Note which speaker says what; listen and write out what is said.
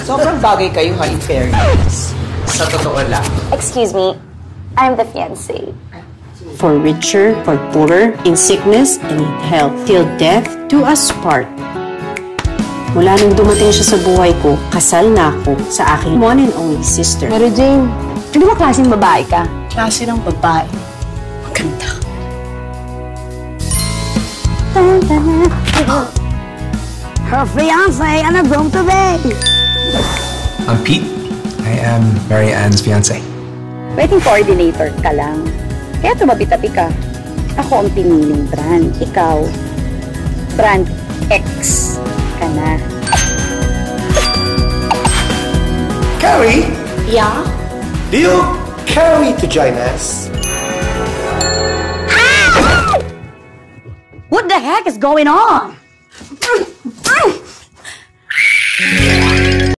Speaker 1: Sobrang bagay kayo ha, in fairness. Sa totoo lang.
Speaker 2: Excuse me, I'm the fiancé.
Speaker 3: For richer, for poorer, in sickness and in health, till death do us part. Mula nung dumating siya sa buhay ko, kasal na ako sa aking one and only sister.
Speaker 2: Mary Jane, ano ba klaseng babae ka?
Speaker 3: Klase ng babae. Maganda.
Speaker 2: Her fiancé and a groom to be.
Speaker 4: I'm Pete. I am Mary Ann's fiancé.
Speaker 2: Wedding coordinator ka lang. Kaya tumabi-tabi ka. Ako ang piniling brand. Ikaw, brand X ka na.
Speaker 5: Carrie?
Speaker 2: Yeah?
Speaker 5: Do you carry to join us?
Speaker 2: What the heck is going on?